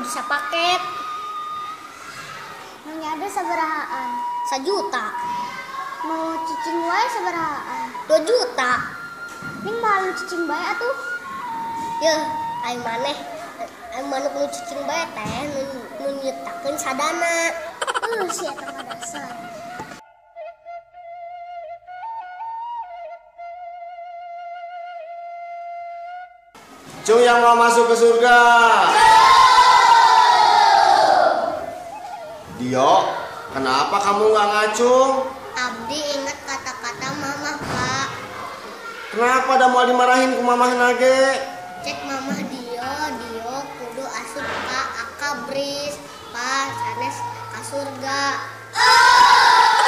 bisa paket. Nanya ada sabarahaan. 1 juta. Mau cicing wae sabarahaan. 2 juta. Ning malu cicing bae atuh. Ya, aing maneh. Aing manuk nu cicing bae teh nu nyiptakeun sadana. Si eta mah dasar. Cung yang mau masuk ke surga. Dio, kenapa kamu nggak ngacung? Abdi ingat kata-kata mamah, Pak. Kenapa ada mau dimarahin ke mamah nage? Cek mamah Dio kudu asup ka akabris pas sanes ka surga.